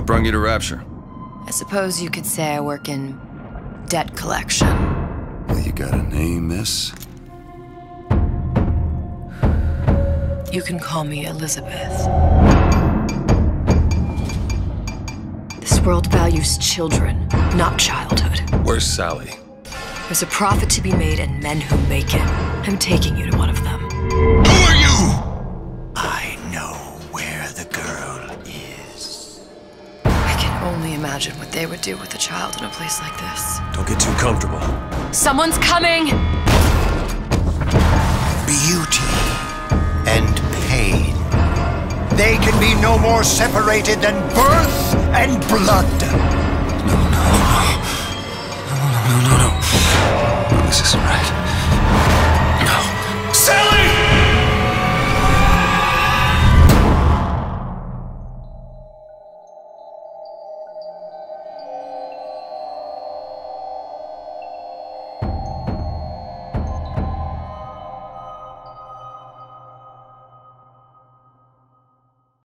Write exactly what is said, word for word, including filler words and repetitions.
What brung you to Rapture? I suppose you could say I work in debt collection. Well, you got a name, miss? You can call me Elizabeth. This world values children, not childhood. Where's Sally? There's a profit to be made and men who make it. I'm taking you to one of them. Who are you? I know where the girl is. I can only imagine what they would do with a child in a place like this. Don't get too comfortable. Someone's coming! Beauty and pain. They can be no more separated than birth and blood. No, no, no. No, no, no, no, no. No, this isn't right.